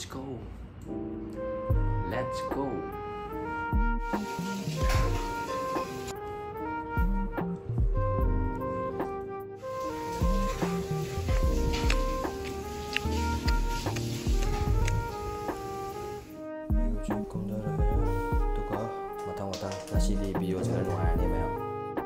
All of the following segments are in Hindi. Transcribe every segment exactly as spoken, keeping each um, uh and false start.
Let's go. Let's go. Nasili video cho nó ngoài đi mèo.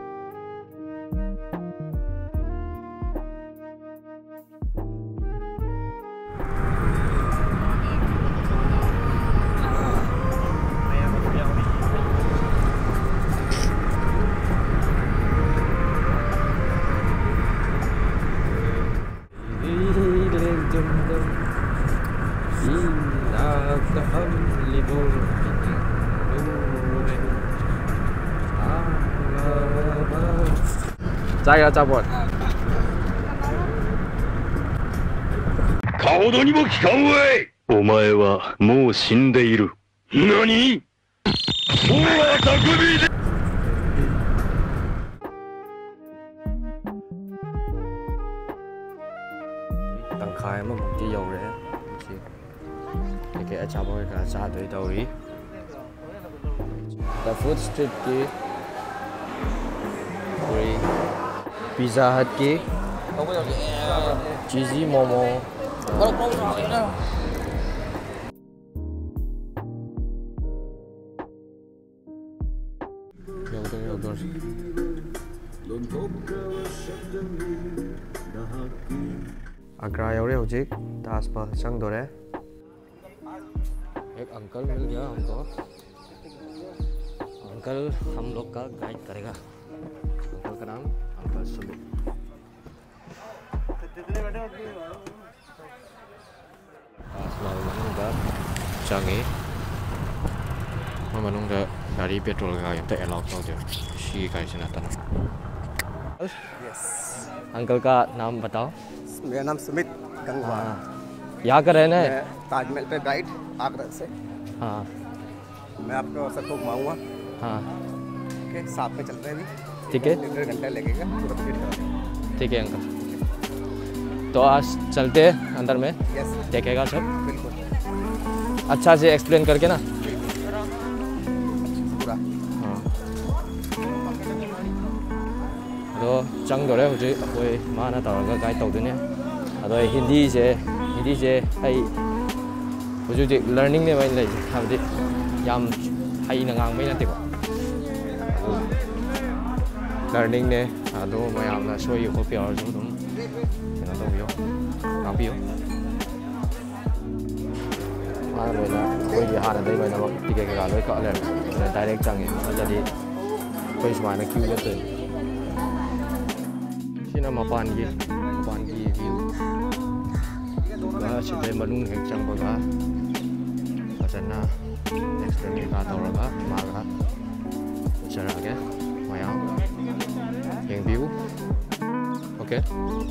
자기가 잡아. かほどにも聞かんわい。お前はもう死んでいる。何？もうあたくびで。 Tầng khai mà một chiếc dầu đấy. Cái cái chả bao cả xa tới đâu đi. The food street kì. Free. Pizza Hut kì. Cheesy momo. 여기도 여기도. Agra हो रहे हो जी तो आस पास चंग दो रहे एक अंकल मिल गया हमको अंकल हम लोग का गाइड करेगा अंकल का नाम अंकल सुमित चंगे मनुंग गाड़ी पेट्रोल का यहाँ तक अलाउ कर दो शी का इसे ना अंकल का नाम बताओ मेरा नाम सुमित गंगवार। यहाँ का रहना है ताजमहल पे गाइड आगरा से। हाँ मैं आपको सबको घुमाऊंगा। हाँ ठीक है साथ में चल रहे हैं अभी। ठीक है डेढ़ घंटा लगेगा पूरा कंप्लीट करने। ठीक है अंकल तो आज चलते हैं अंदर में यस देखेगा सब बिल्कुल अच्छा से एक्सप्लेन करके ना पूरा हाँ तो चंग दो रहे हो जी कोई माना तौर गाइड तौदने अदो हिंदी से हिंदी से आई हुजूजी लर्निंग ने वही लेजे हाबदे याम हाई नंगांग में नते को लर्निंग ने अदो मयाम ना सोई को प्यार जो तुम केना तो बियो काबियो हाँ बोला कोई भी हाना दे भाई ना टिके के गालो का ले डायरेक्ट चंगे अजदी कोई समाना क्यों लेते सिना मपान की मपान की व्यू सिदे मनुंग हेक चंगबगा फजना एक्सप्लेन का तौरगा मागा चरागे मयाम व्यू ओके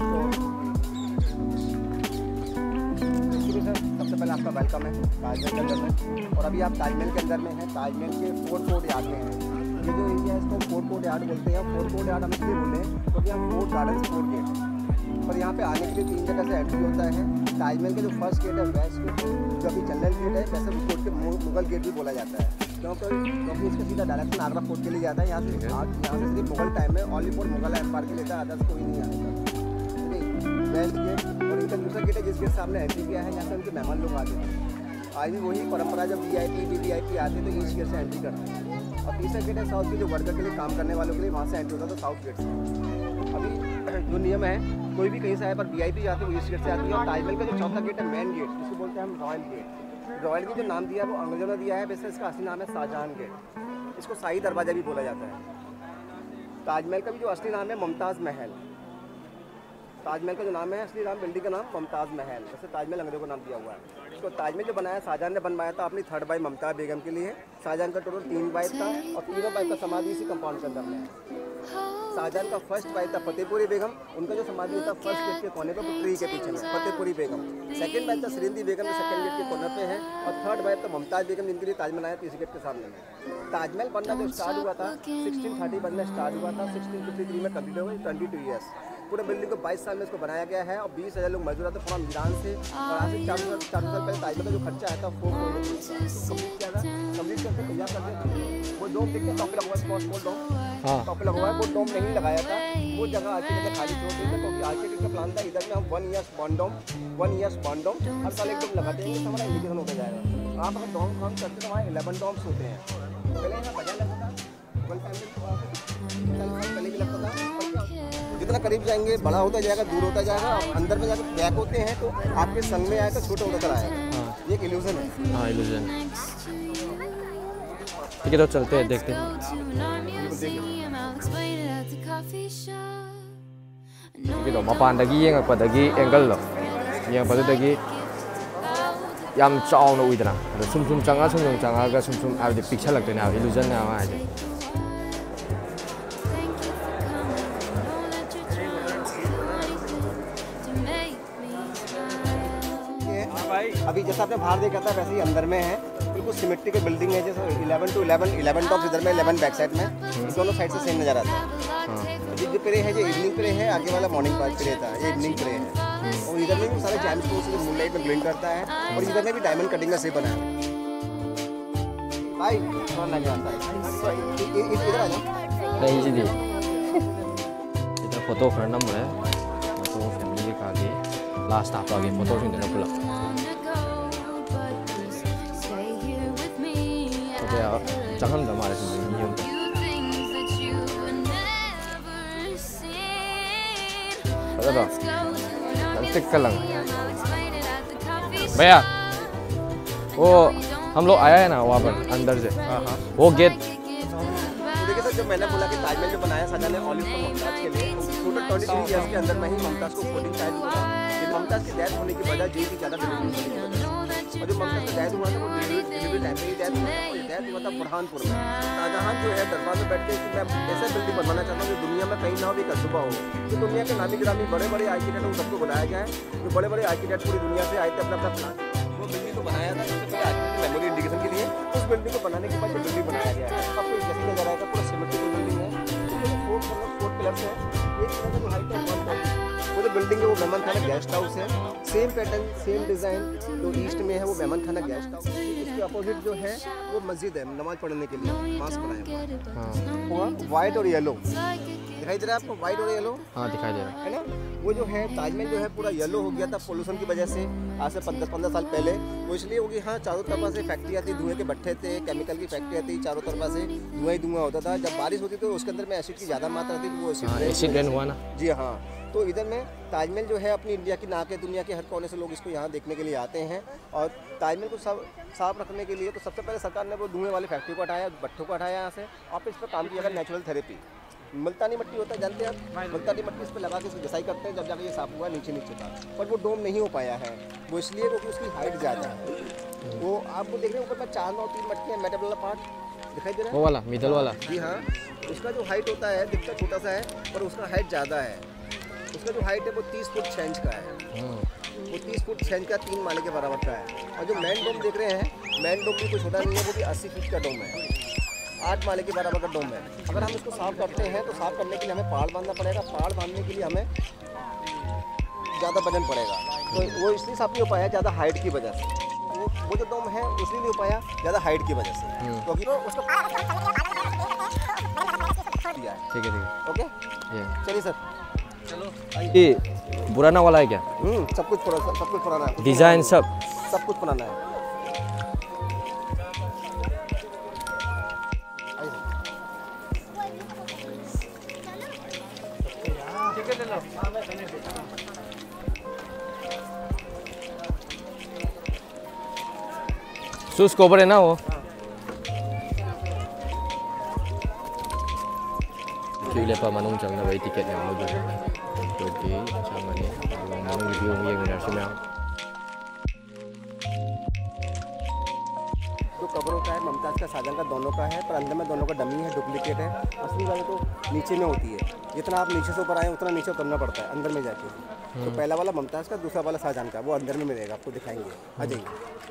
सबसे पहले आपका वेलकम है ताजमहल के अंदर में और अभी आप ताजमहल के अंदर में हैं ताजमहल के फोर्ट कोर्ट यार्ड में हैं ये जो एरिया है इसको फोर्ट कोर्ट यार्ड बोलते हैं फोर्ट कोर्ट यार्ड हम इसलिए बोले हैं क्योंकि हम फोर्ट गार्डन फोर्ट गेट और यहाँ पे आने के लिए तीन जगह से एंट्री होता है ताजमहल का जो फर्स्ट गेट है वेस्ट गेट जो अभी जनरल गेट है वैसे उस कोर्ट के मुगल गेट भी बोला जाता है क्योंकि क्योंकि इसका सीधा डायरेक्शन आगरा फोर्ट के लिए जाता है यहाँ से यहाँ से सिर्फ मुगल टाइम में ओनली फॉर मुगल एम्पायर के लिए अदर्स कोई नहीं आएगा वेस्ट गेट और इनका दूसरा गेट है जिस गेट से आपने एंट्री किया है यहाँ से उनके मेहमान लोग आते हैं आज भी वही परंपरा जब V I P V V I P आते हैं तो ईस्ट गेट से एंट्री करते हैं और तीसरा गेट है साउथ के जो वर्कर के लिए काम करने वालों के लिए वहाँ से एंट्री होता है तो साउथ गेट से अभी जो नियम है कोई भी कहीं से आए पर वी आई पी जाते हैं वो ईस्ट गेट से आती है और ताजमहल का जो चौथा गेट है मेन गेट जिसको बोलते हैं हम रॉयल गेट रॉयल गेट जो नाम दिया है वो अंग्रेजों ने दिया है वैसे इसका असली नाम है शाहजहां गेट इसको शाही दरवाजा भी बोला जाता है ताजमहल का भी जो असली नाम है मुमताज़ महल ताजमहल का जो नाम है असली नाम बिल्डिंग का नाम मुमताज़ महल वैसे ताजमहल अंग्रेजों को नाम दिया हुआ है इसको ताजमहल जो बनाया शाहजहां ने बनवाया था अपनी थर्ड वाइफ ममता बेगम के लिए शाहजहां का टोटल तीन वाइफ था और तीनों वाइफ का समाधि इसी कंपाउंड के अंदर में है शाहजहां का फर्स्ट वाइफ था फतेहपुरी बेगम उनका जो समाधि होता है फर्स्ट गेट के कोने पे ट्री के पीछे में फतेहपुरी बेगम सेकंड वाइफ था सरिंदी बेगम जो सेकंड गेट के कोने पे है और थर्ड वाइफ था मुमताज़ बेगम जिनके लिए ताजमहल आया तीसरे गेट के सामने में ताजमहल बनना जो स्टार्ट हुआ था सिक्सटीन थर्टी वन में स्टार्ट हुआ था सिक्सटीन फिफ्टी थ्री में कंप्लीट हो गई ट्वेंटी टू ईयर्स पूरे बिल्डिंग को बाईस साल में इसको बनाया गया है और बीस हज़ार लोग मजदूर आते पूरा ईरान से। और आज से चार सौ चार सौ साल पहले ताजमहल का जो खर्चा आया था वो कम्प्लीट किया था, कम्प्लीट करके तैयार कर दिया। वो डोम देखते टॉप लगा हुआ है, स्मॉल स्मॉल डोम टॉप लगा हुआ है, वो डोम नहीं लगाया था। वो जगह आर्किटेक्ट खाली छोड़ दी थी क्योंकि आर्किटेक्ट का प्लान था इधर में हम one years bond dome one years bond dome हर साल एक डोम लगाते हैं, हमारा इंडिकेशन होता जाएगा। आप अगर डोम काम करते तो हमारे इलेवन डोम्स होते हैं। पहले यहाँ बजा लगता था, वन फैमिली पहले भी लगता था। जितना करीब जाएंगे बड़ा होता जाएगा, दूर होता जाएगा। और अंदर में जाकर बैक होते हैं तो आपके संग में आएगा, छोटा होता आएगा। ये एक इल्यूजन है। हाँ इल्यूजन। ठीक है तो चलते हैं, देखते हैं। gitu mapandagi yengakpadagi angle lo yengakpadagi yam chawna uidana sum sum changa sum sum changa ga sum sum abdi picture lagtena illusion na ma aje अभी जैसा आपने बाहर देखा था वैसे ही अंदर में है, बिल्कुल सिमेट्री की बिल्डिंग है। जैसे eleven two eleven eleven top इधर में इलेवन बैक साइड में, दोनों साइड से सेम नजर आता है। ये जो प्रे है जो इवनिंग प्रे है, आगे वाला मॉर्निंग प्रे था, ये इवनिंग प्रे है। और इधर में भी सारे जैम स्टोन्स जो मूनलाइट में ग्लिंग करता है। और इधर में भी डायमंड कटिंग का शेप बना है। भाई थोड़ा लग आता है, इधर आ जाओ। नहीं जी दी इधर फोटो खरना मुरे फोटो फैमिली का आगे लास्ट आप आगे फोटो सिंह देना पुला ओके यार चखन हमारे सिंह नियम पता तो चलते कलंग भैया वो हम लोग आया है ना वहाँ पर अंदर से वो गेट। देखिए सर, जब मैंने बोला कि ताजमहल जो बनाया सजा ने ऑलिव को मुमताज के लिए, टोटल ट्वेंटी थ्री ईयर्स के अंदर में ही मुमताज को कोडिंग टाइम हुआ। ये मुमताज की डेथ होने की वजह यही थी ज़्यादा डिलीवरी होने की वजह। और जो मुमताज का डेथ हुआ था वो डिलीवरी टाइम में ही डेथ हुआ था। डेथ हुआ था बुरहानपुर में। शाहजहां जो है दरबार में बैठ के कि मैं ऐसा बिल्डिंग बनवाना चाहता हूँ जो दुनिया में कहीं ना हो, एक अजूबा हो। तो दुनिया के नामी गिरामी बड़े बड़े आर्किटेक्ट उन सबको बुलाया जाए, जो बड़े बड़े आर्किटेक्ट पूरी दुनिया से आए थे अपना अपना प्लान। वो बिल्डिंग को बनाया था सबसे पहले आर्किटेक्ट मेमोरी इंडिकेशन के लिए। उस बिल्डिंग को बनाने के बाद जो बिल्डिंग बनाया गया है आपको जैसे नजर आएगा, पूरा सिमेट्रिकल बिल्डिंग है। फोर फोर पिलर्स है, एक तरह का जो हाइट है वन पॉइंट वो जो बिल्डिंग है वो मेमन खाना गेस्ट हाउस है। सेम पैटर्न सेम डिज़ाइन जो ईस्ट में है वो मेमन खाना गेस्ट हाउस। इसके अपोजिट जो है वो मस्जिद है नमाज पढ़ने के लिए, मास्क बनाया हुआ वाइट और येलो दिखाई दे रहा है आपको, वाइट और येलो। हाँ दिखाई दे रहा है ना। वो जो है ताजमहल जो है पूरा येलो हो गया था पोल्यूशन की वजह से आज से दस पंद्रह साल पहले। वो इसलिए होगी हाँ, चारों तरफ से फैक्ट्री आती, धुएं के भट्ठे थे, केमिकल की फैक्ट्री आती, चारों तरफ से धुआं ही धुआं होता था। जब बारिश होती तो उसके अंदर में एसिड की ज़्यादा मात्रा थी, वो एसिड रेन हुआ ना। जी हाँ। तो इधर में ताजमहल जो है अपनी इंडिया की नाक है, दुनिया के हर कोने से लोग इसको यहाँ देखने के लिए आते हैं। और ताजमहल को सब साफ रखने के लिए तो सबसे पहले सरकार ने वो धुएं वाली फैक्ट्री को हटाया, भट्ठों को हटाया यहाँ से। और इस पर काम किया गया नेचुरल थेरेपी। मुल्तानी मट्टी होता है जानते हैं आप, मुल्तानी मट्टी इस पर लगा के इसको घिसाई करते हैं, जब जाकर ये साफ हुआ नीचे नीचे था। पर वो डोम नहीं हो पाया है, वो इसलिए क्योंकि उसकी हाइट ज़्यादा है। वो आपको देख रहे हैं ऊपर में चार नौ तीन मटके हैं, मेटल वाला पार्ट दिखाई दे रहा है वो वाला मिडल वाला। जी हाँ, उसका जो हाइट होता है दिखता छोटा सा है पर उसका हाइट ज़्यादा है। उसका जो हाइट है वो तीस फुट छः इंच का है। वो तीस फुट छः इंच का तीन माले के बराबर का है। और जो मैन डोम देख रहे हैं, मैन डोम भी कोई छोटा नहीं है, वो भी अस्सी फीट का डोम है, आठ माले के बराबर का डोम है। अगर हम इसको साफ करते हैं तो साफ करने के लिए हमें पहाड़ बांधना पड़ेगा। पहाड़ बांधने के लिए हमें ज़्यादा वजन पड़ेगा, तो वो इसलिए साफ नहीं हो पाया ज़्यादा हाइट की वजह से। वो वो जो डोम है इसलिए नहीं हो पाया ज़्यादा हाइट की वजह से, क्योंकि तो उसको ठीक है ठीक है ओके। चलिए सर, चलो। ये पुराना वाला है क्या? हम्म सब कुछ पुराना, सब कुछ पुराना है, डिजाइन सब सब कुछ पुराना है। शूज कवर है ना वो। क्यों लेपा मनों चलना वही टिकट yang mau तो कि sama nih kalau mau review yang nasional जो कवर होता है मुमताज़ का शाहजहां का दोनों का है, पर अंदर में दोनों का डमी है, डुप्लीकेट है। असली वाले तो नीचे में होती है, जितना आप नीचे से ऊपर आए उतना नीचे उतरना पड़ता है अंदर में जाके। तो पहला वाला मुमताज़ का, दूसरा वाला शाहजहां का, वो अंदर में मिलेगा, आपको दिखाएंगे, आ जाइए।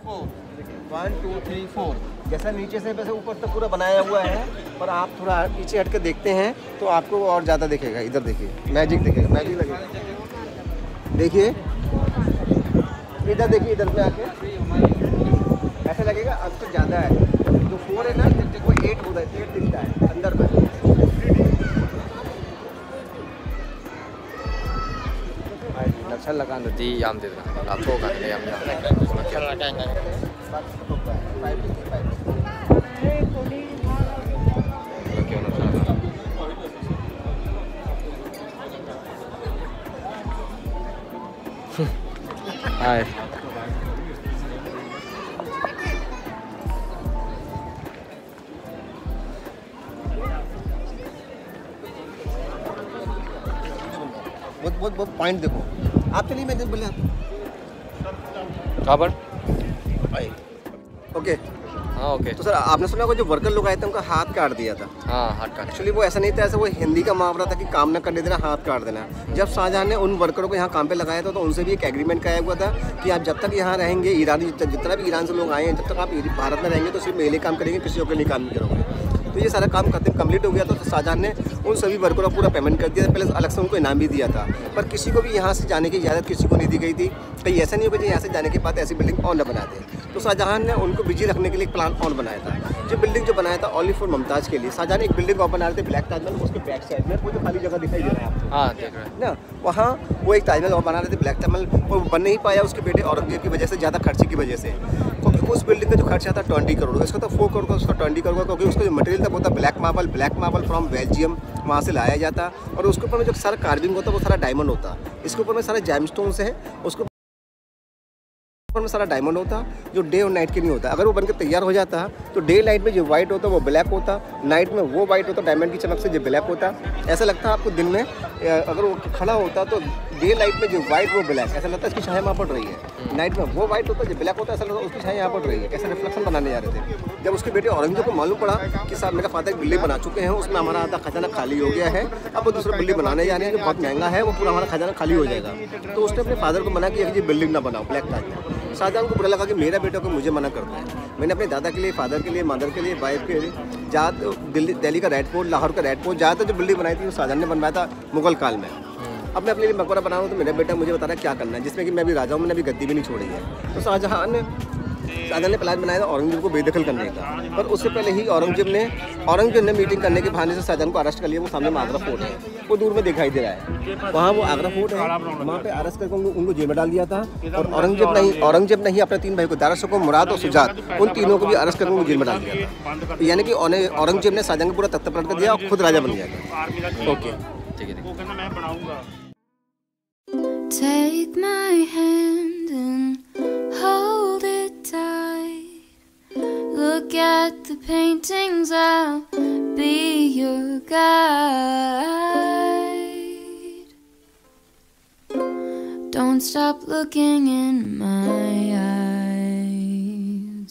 वन टू थ्री फोर जैसा नीचे से वैसे ऊपर तक पूरा बनाया हुआ है, पर आप थोड़ा पीछे हट के देखते हैं तो आपको और ज़्यादा दिखेगा। इधर देखिए, मैजिक दिखेगा, मैजिक लगेगा। देखिए इधर, देखिए इधर पे आके ऐसा लगेगा अब तो ज़्यादा है। जो फोर है ना वो एट होता है, एट दिखता है अंदर में। नक्शा लगाना दी याम दे देना लाथो का ले याम याम क्यों नक्शा लगा हाय वो वो वो पॉइंट देखो आप। चलिए मैं बोले कहाँ पर? ओके हाँ ओके। तो सर आपने सुना होगा जो वर्कर लोग आए थे उनका हाथ काट दिया था। हाँ हाथ काट। एक्चुअली वो ऐसा नहीं था, ऐसा वो हिंदी का मुहावरा था कि काम न करने देना हाथ काट देना। जब शाहजहां ने उन वर्करों को यहाँ काम पे लगाया था तो उनसे भी एक एग्रीमेंट कराया हुआ था कि आप जब तक यहाँ रहेंगे, ईरानी जितना भी ईरान से लोग आए हैं, जब तक आप भारत में रहेंगे तो सिर्फ मेले काम करेंगे, किसी और के लिए काम नहीं करोगे। तो ये सारा काम खत्म कंप्लीट हो गया था। तो शाहजहां ने उन सभी वर्करों का पूरा पेमेंट कर दिया था, पहले अलग से उनको इनाम भी दिया था। पर किसी को भी यहाँ से जाने की इजाज़त किसी को नहीं दी गई थी। कहीं ऐसा नहीं होगा कि यहाँ से जाने के बाद ऐसी बिल्डिंग और न बना दे। तो शाहजहां ने उनको बिजी रखने के लिए एक प्लान और बनाया था। जो बिल्डिंग जो बनाया था ओनली फॉर मुमताज़ के लिए। शाहजहां ने एक बिल्डिंग और बना रहे थे ब्लैक ताजमहल, उसके बैक साइड में वो जो खाली जगह दिखाई दे रहा है आपको, हाँ देख रहे हैं ना, वहाँ वो एक ताजमहल और बना रहे थे ब्लैक ताजमहल। वो बन नहीं पाया उसके बेटे औरंगजेब की वजह से, ज़्यादा खर्चे की वजह से। क्योंकि उस बिल्डिंग का जो खर्चा था ट्वेंटी करोड़ का, इसका तो फोर करोड़ का, उसका ट्वेंटी करोड़ का। क्योंकि उसका जो मटेरियल था वो था black marble. Black marble from Belgium वहाँ से लाया जाता, और उसके ऊपर में जो सारा कार्विंग होता वो सारा डायमंड होता। इसके ऊपर में सारे जेमस्टोन्स है, उसके में सारा डायमंड होता, जो डे और नाइट के नहीं होता। अगर वो बनकर तैयार हो जाता तो डे लाइट में जो वाइट होता वो ब्लैक होता, नाइट में वो वाइट होता डायमंड की चमक से जो ब्लैक होता। ऐसा लगता है आपको दिन में अगर वो खड़ा होता तो डे लाइट में जो वाइट वो ब्लैक, ऐसा लगता है इसकी छाया वहाँ पड़ रही है। नाइट में वो वाइट होता जो ब्लैक होता, ऐसा लगता है उसकी छाया यहाँ पड़ रही है। कैसे रिफ्लेक्शन बनाने जा रहे थे। जब उसके बेटे औरंगजेब को मालूम पड़ा कि साहब मेरा फादर बिल्डिंग बना चुके हैं, उसमें हमारा आधा खजाना खाली हो गया है, अब वो दूसरा बिल्डिंग बनाने जा रहे हैं जो बहुत महंगा है, वो पूरा हमारा खजाना खाली हो जाएगा। तो उसने अपने फादर को मना किया कि ये बिल्डिंग ना बनाओ ब्लैक ताज में। शाहजहां को बुरा लगा कि मेरा बेटा को मुझे मना करता है। मैंने अपने दादा के लिए, फादर के लिए, मदर के लिए, वाइफ के लिए ज़्यादा दिल्ली दिल्ली का रेड फोर्ट, लाहौर का रेड फोर्ट, ज़्यादातर जो बिल्डिंग बनाई थी वो शाहजहां ने बनवाया था मुगल काल में। अब मैं अपने लिए मकबरा बना रहा हूँ तो मेरा बेटा मुझे बता रहा है क्या करना है, जिसमें कि मैं भी राजा हूँ, मैंने अभी गद्दी भी नहीं छोड़ी है। तो शाहजहां ने शाहजहां ने प्लान बनाया था औरंगजेब को बेदखल करने का। पर उससे पहले ही औरंगजेब ने औरंगजेब ने मीटिंग करने के बहाने से शाहजहां को अरेस्ट कर लिया। वो सामने में आगरा फोर्ट है, वो दूर में दिखाई दे रहा है, वहाँ वो आगरा फोर्ट है, वहाँ पे अरेस्ट करके उनको उनको जेल में डाल दिया था। और औरंगजेब नहीं औरंगजेब नहीं अपने तीन भाई को, दारा शकों, मुराद और सुजात, उन तीनों को भी अरेस्ट करके उनको जेल में डाल दिया था। यानी कि औरंगजेब ने शाहजहां को पूरा तख्ता पलट कर दिया और खुद राजा बन गया था। ओके ठीक है। Take my hand and hold it tight. Look at the paintings, I'll be your guide. Don't stop looking in my eyes.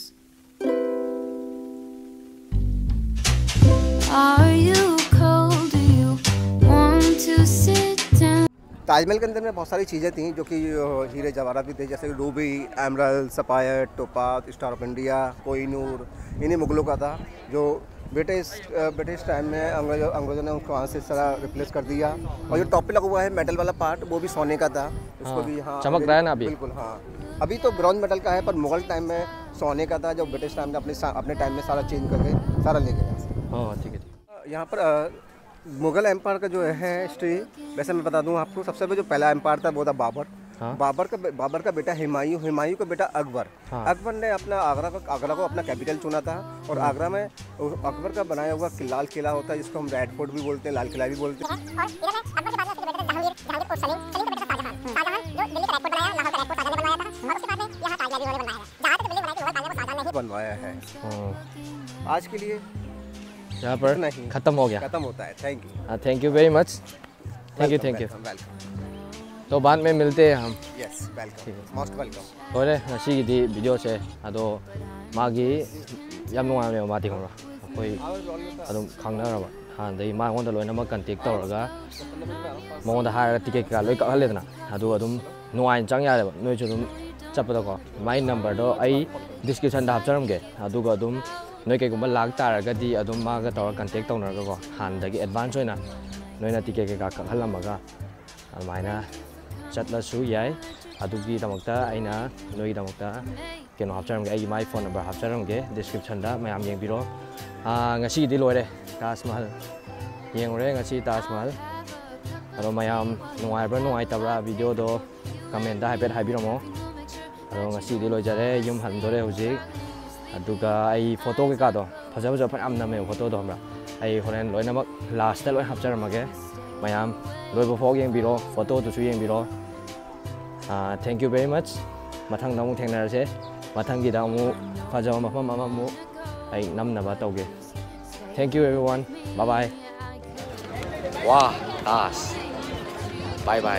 Are you cold? Do you want to sit down? Taj Mahal के अंदर में बहुत सारी चीज़ें थी जो कि हीरे जवाहरात भी थे, जैसे ruby, emerald, sapphire, topaz, star of India, Kohinoor, इन्हीं मुगलों का था। जो ब्रिटिश ब्रिटिश टाइम में अंग्रेजों अंग्रेजों ने उसको वहाँ से सारा रिप्लेस कर दिया। और जो टॉप पे लगा हुआ है मेटल वाला पार्ट, वो भी सोने का था। उसको भी हाँ चमक रहा है ना अभी, बिल्कुल हाँ। अभी तो ब्रॉन्ज मेटल का है, पर मुगल टाइम में सोने का था, जो ब्रिटिश टाइम में अपने अपने टाइम में सारा चेंज करके सारा ले गया। हाँ ठीक है। यहाँ पर मुगल एम्पायर का जो है हिस्ट्री, वैसे मैं बता दूं आपको, सबसे पहले जो पहला एम्पायर था वो था बाबर। हाँ? बाबर का बाबर का बेटा हुमायूं, हुमायूं का बेटा अकबर। हाँ? अकबर ने अपना आगरा का आगरा को अपना कैपिटल चुना था। और आगरा में अकबर का बनाया हुआ लाल किला होता है, जिसको हम रेड फोर्ट भी बोलते हैं, लाल किला भी बोलते हैं। बनवाया है। आज के लिए यहाँ पर नहीं खत्म हो गया, खत्म होता है। Thank you, thank you very much, thank you thank you. तो बाद में मिलते हैं हम। Yes welcome, most welcome. होरे ngasiꯒꯤꯗꯤ ꯚꯤꯗꯤꯑꯣꯁꯦ ꯑꯗꯣ ꯃꯥꯒꯤ ꯌꯥꯝ ꯅꯨꯡꯉꯥꯏꯕꯅꯦꯕ ꯃꯥꯗꯤ ꯈꯪꯕ꯭ꯔꯥ, ꯑꯩꯈꯣꯏ ꯑꯗꯨꯝ ꯈꯪꯅꯔꯕ ꯍꯥꯟꯅꯗꯒꯤ ꯃꯉꯣꯟꯗ ꯂꯣꯏꯅꯃꯛ ꯀꯟꯇꯦꯛ ꯇꯧꯔꯒ ꯃꯉꯣꯟꯗ ꯍꯥꯏꯔꯒ ꯇꯤꯀꯦꯠ ꯀꯩꯀꯥ ꯂꯣꯏ ꯀꯛꯍꯜꯂꯦꯗꯅ, ꯑꯗꯨꯒ ꯑꯗꯨꯝ ꯅꯨꯡꯉꯥꯏꯅ ꯆꯪ ꯌꯥꯔꯦꯕ, ꯅꯣꯏꯁꯨ ꯑꯗꯨꯝ ꯆꯠꯄꯗꯀꯣ ꯃꯥꯏ ꯅꯝꯕꯔꯗꯣ ꯑꯩ ꯗꯤꯁꯀ꯭ꯔꯤꯞꯁꯟꯗ ꯍꯥꯞꯆꯔꯝꯒꯦ ꯑꯗꯨꯒ ꯑꯗꯨꯝ ꯅꯣꯏ ꯀꯩꯒꯨꯝꯕ ꯂꯥꯛ ꯇꯥꯔꯒꯗꯤ ꯑꯗꯨꯝ ꯃꯥꯒ ꯇꯧꯔꯒ ꯀꯟꯇꯦꯛ ꯇꯧꯅꯔꯒꯀꯣ ꯍꯥꯟꯅꯗꯒꯤ ꯑꯦꯗꯚꯥꯟꯁ ꯑꯣꯏꯅ ꯅꯣꯏꯅ ꯇꯤꯀꯦꯠ ꯀꯩꯀꯥ ꯀꯛꯍꯜꯂꯝꯃꯒ ꯑꯗꯨꯃꯥꯏꯅ ꯆꯠꯂꯁꯨ ꯌꯥꯏ ꯑꯗꯨꯒꯤꯗꯃꯛꯇ ꯑꯩꯅ ꯅꯣꯏꯒꯤꯗꯃꯛꯇ ꯀꯩꯅꯣ ꯍꯥꯞꯆꯔꯝꯒꯦ ꯑꯩꯒꯤ ꯃꯥꯏ ꯐꯣꯟ ꯅꯝꯕꯔ ꯍꯥꯞꯆꯔꯝꯒꯦ ꯗꯤꯁꯀ꯭ꯔꯤꯞꯁꯟꯗ ꯃꯌꯥꯝ ꯌꯦꯡꯕꯤꯔꯣ ꯉꯁꯤꯒꯤꯗꯤ ꯂꯣꯏꯔꯦ ꯇꯥꯖ ꯃꯍꯜ ꯌꯦꯡꯉꯨꯔꯦ ꯉꯁꯤ ꯇꯥꯖ ꯃꯍꯜ ꯑꯗꯣ ꯃꯌꯥꯝ ꯅꯨꯡꯉꯥꯏꯕ꯭ꯔꯥ ꯅꯨꯡꯉꯥꯏꯇꯕ꯭ꯔꯥ ꯚꯤꯗꯤꯑꯣꯗꯣ ꯀꯃꯦꯟꯇ ꯍꯥꯏꯐꯦꯠ ꯍꯥꯏꯕꯤꯔꯝꯃꯣ ꯑꯗꯣ ꯉꯁꯤꯗꯤ ꯂꯣꯏꯖꯔꯦ ꯌꯨꯝ ꯍꯟꯗꯣꯔꯦ ꯍꯧꯖꯤꯛ ꯑꯗꯨꯒ ꯑꯩ ꯐꯣꯇꯣ ꯀꯩꯀꯥꯗꯣ ꯐꯖ ꯐꯖꯕ ꯐꯅꯌꯥꯝ ꯅꯝꯃꯦꯕ ꯐꯣꯇꯣꯗꯣ ꯈꯪꯕ꯭ꯔꯥ ꯑꯩ ꯍꯣꯔꯦꯟ ꯂꯣꯏꯅꯃꯛ ꯂꯥꯁꯇ ꯂꯣꯏ ꯍꯥꯞꯆꯔꯝꯃꯒꯦ ꯃꯌꯥꯝ ꯂꯣꯏꯕ ꯐꯥꯎ ꯌꯦꯡꯕꯤꯔꯣ ꯐꯣꯇꯣꯗꯨꯁꯨ ꯌꯦꯡꯕꯤꯔꯣ ꯊꯦꯡꯛ ꯌꯨ ꯚꯦꯔꯤ ꯃꯆ ꯃꯊꯪꯗ ꯑꯃꯨꯛ ꯊꯦꯡꯅꯔꯁꯦ ꯃꯊꯪꯒꯤꯗ ꯑꯃꯨꯛ ꯐꯖꯕ ꯃꯐꯝ ꯑꯃꯃꯨꯛ ꯑꯩ ꯅꯝꯅꯕ ꯇꯧꯒꯦ ꯊꯦꯡꯛ ꯌꯨ ꯑꯦꯚ꯭ꯔꯤꯋꯥꯟ ꯕꯥꯏ ꯕꯥꯏ ꯋꯥ ꯇꯥꯖ ꯕꯥꯏ ꯕꯥꯏ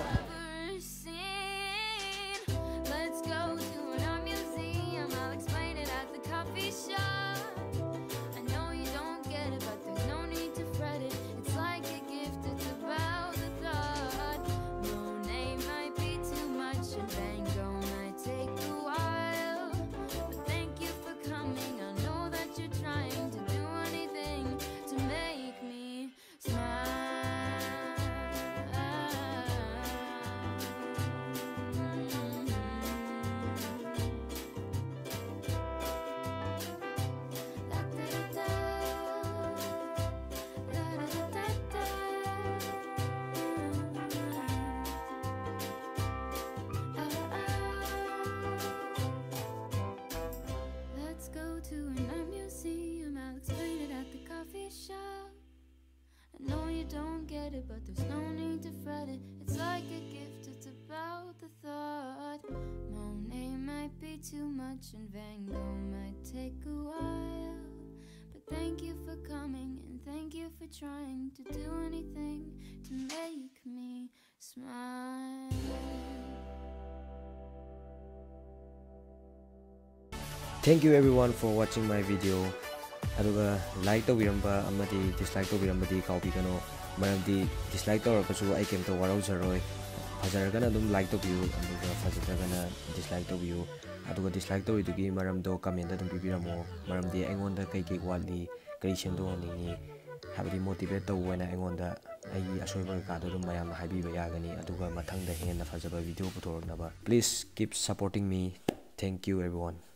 But there's no need to fret it. It's like a gift, it's about the thought. Monet might be too much and Van Gogh might take a while. But thank you for coming and thank you for trying to do anything to make me smile. Thank you everyone for watching my video. aduga like tawiramba amadi dislike tawirambadi kaupigano maramdi dislike tawrakasu ai kemto warau zaroi fajaragana dum like tawbiu aduga fajaragana dislike tawbiu aduga dislike tawidugi maramdo comment da dum bibiramo maramdi aingonda kai kai wali kai sendo haningi habdi motivate tawwana aingonda ai asoiba ka dum mayam haibiba yagani aduga mathangda henna fajaba video putornaba please keep supporting me. Thank you everyone.